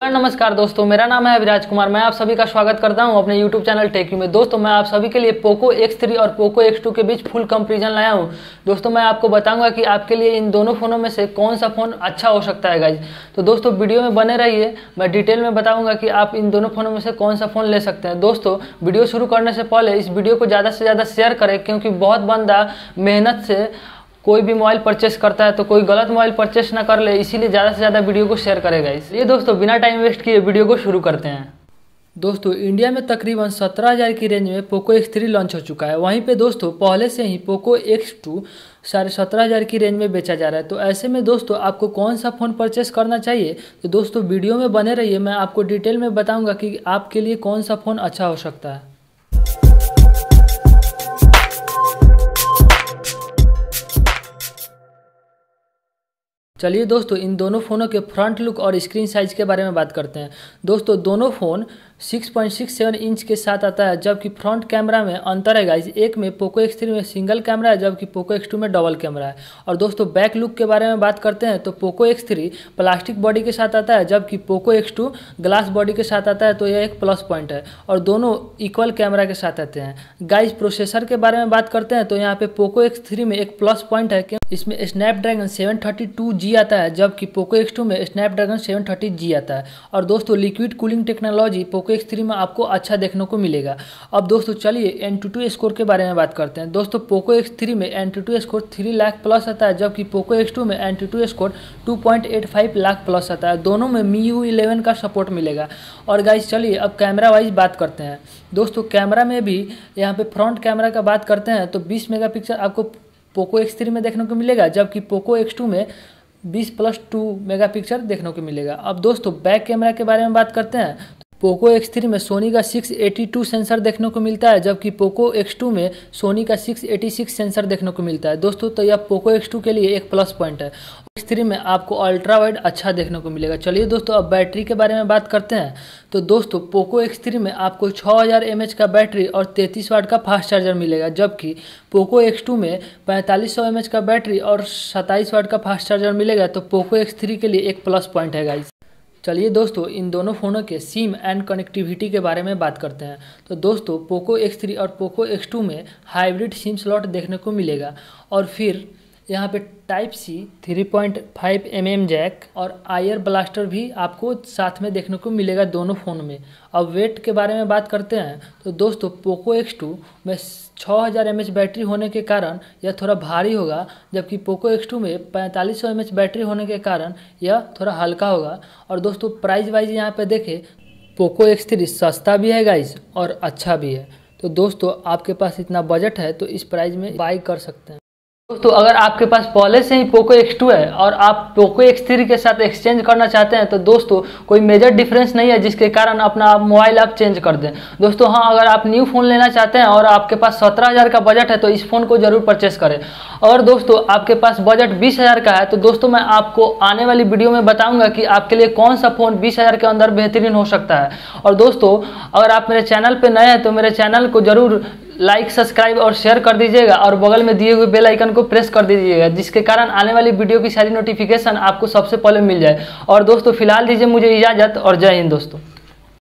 नमस्कार दोस्तों, मेरा नाम है विराज कुमार। मैं आप सभी का स्वागत करता हूं अपने YouTube चैनल टेक्यू में। दोस्तों मैं आप सभी के लिए पोको X3 और पोको X2 के बीच फुल कंपैरिजन लाया हूं। दोस्तों मैं आपको बताऊंगा कि आपके लिए इन दोनों फ़ोनों में से कौन सा फ़ोन अच्छा हो सकता है गाइज। तो दोस्तों वीडियो में बने रहिए, मैं डिटेल में बताऊँगा कि आप इन दोनों फ़ोनों में से कौन सा फ़ोन ले सकते हैं। दोस्तों वीडियो शुरू करने से पहले इस वीडियो को ज़्यादा से ज़्यादा शेयर करें, क्योंकि बहुत बंदा मेहनत से कोई भी मोबाइल परचेस करता है तो कोई गलत मोबाइल परचेस ना कर ले, इसीलिए ज़्यादा से ज़्यादा वीडियो को शेयर करेगा। इसलिए दोस्तों बिना टाइम वेस्ट किए वीडियो को शुरू करते हैं। दोस्तों इंडिया में तकरीबन 17,000 की रेंज में पोको X3 लॉन्च हो चुका है। वहीं पे दोस्तों पहले से ही पोको X2 17,500 की रेंज में बेचा जा रहा है। तो ऐसे में दोस्तों आपको कौन सा फ़ोन परचेस करना चाहिए, तो दोस्तों वीडियो में बने रहिए। मैं आपको डिटेल में बताऊँगा कि आपके लिए कौन सा फ़ोन अच्छा हो सकता है। चलिए दोस्तों इन दोनों फ़ोनों के फ्रंट लुक और स्क्रीन साइज़ के बारे में बात करते हैं। दोस्तों दोनों फ़ोन 6.67 इंच के साथ आता है, जबकि फ्रंट कैमरा में अंतर है गाइज। एक में पोको X3 में सिंगल कैमरा है, जबकि पोको X2 में डबल कैमरा है। और दोस्तों बैक लुक के बारे में बात करते हैं तो पोको X3 प्लास्टिक बॉडी के साथ आता है, जबकि पोको X2 ग्लास बॉडी के साथ आता है। तो यह एक प्लस पॉइंट है और दोनों इक्वल कैमरा के साथ आते हैं। गाइज प्रोसेसर के बारे में बात करते हैं तो यहाँ पे पोको X3 में एक प्लस पॉइंट है कि इसमें स्नैपड्रैगन 732G आता है, जबकि पोको X2 में स्नैपड्रैगन 730G आता है। और दोस्तों liquid cooling technology Poco X3 में आपको अच्छा देखने को मिलेगा। अब दोस्तों चलिए एंटूटू स्कोर के बारे में बात करते हैं। दोस्तों पोको X3 में एंटूटू स्कोर 3 लाख प्लस आता है, जबकि पोको X2 में एंटूटू स्कोर 2.85 लाख प्लस आता है। दोनों में MIUI 11 का सपोर्ट मिलेगा। और गाइज चलिए अब कैमरा वाइज बात करते हैं। दोस्तों कैमरा में भी यहाँ पे फ्रंट कैमरा का बात करते हैं तो 20 मेगापिक्सल आपको पोको X3 में देखने को मिलेगा, जबकि पोको X2 में 20+2 मेगापिक्सल देखने को मिलेगा। अब दोस्तों बैक कैमरा के बारे में बात करते हैं। पोको X3 में सोनी का 682 सेंसर देखने को मिलता है, जबकि पोको X2 में सोनी का 686 सेंसर देखने को मिलता है। दोस्तों तो यह पोको X2 के लिए एक प्लस पॉइंट है। X3 में आपको अल्ट्रा वाइड अच्छा देखने को मिलेगा। चलिए दोस्तों अब बैटरी के बारे में बात करते हैं। तो दोस्तों पोको X3 में आपको 6000 mAh का बैटरी और 33 वाट का फास्ट चार्जर मिलेगा, जबकि पोको X2 में 4500 mAh का बैटरी और 27 वाट का फास्ट चार्जर मिलेगा। तो पोको X3 के लिए एक प्लस पॉइंट है गाइज। चलिए दोस्तों इन दोनों फ़ोनों के सिम एंड कनेक्टिविटी के बारे में बात करते हैं। तो दोस्तों पोको X3 और पोको X2 में हाइब्रिड सिम स्लॉट देखने को मिलेगा। और फिर यहाँ पे Type-C 3.5 mm जैक और आयर ब्लास्टर भी आपको साथ में देखने को मिलेगा दोनों फ़ोन में। अब वेट के बारे में बात करते हैं तो दोस्तों पोको X2 में 6000 mAh बैटरी होने के कारण यह थोड़ा भारी होगा, जबकि पोको X2 में 4500 mAh बैटरी होने के कारण यह थोड़ा हल्का होगा। और दोस्तों प्राइस वाइज यहाँ पे देखें पोको X3 सस्ता भी है गाइज और अच्छा भी है। तो दोस्तों आपके पास इतना बजट है तो इस प्राइस में बाई कर सकते हैं। दोस्तों अगर आपके पास पहले से ही पोको X2 है और आप पोको X3 के साथ एक्सचेंज करना चाहते हैं तो दोस्तों कोई मेजर डिफरेंस नहीं है जिसके कारण अपना मोबाइल आप चेंज कर दें। दोस्तों हाँ, अगर आप न्यू फ़ोन लेना चाहते हैं और आपके पास 17,000 का बजट है तो इस फ़ोन को जरूर परचेस करें। और दोस्तों आपके पास बजट 20,000 का है तो दोस्तों मैं आपको आने वाली वीडियो में बताऊँगा कि आपके लिए कौन सा फ़ोन 20,000 के अंदर बेहतरीन हो सकता है। और दोस्तों अगर आप मेरे चैनल पर नए हैं तो मेरे चैनल को जरूर लाइक, सब्सक्राइब और शेयर कर दीजिएगा और बगल में दिए हुए बेल आइकन को प्रेस कर दीजिएगा, जिसके कारण आने वाली वीडियो की सारी नोटिफिकेशन आपको सबसे पहले मिल जाए। और दोस्तों फिलहाल दीजिए मुझे इजाज़त और जय हिंद दोस्तों।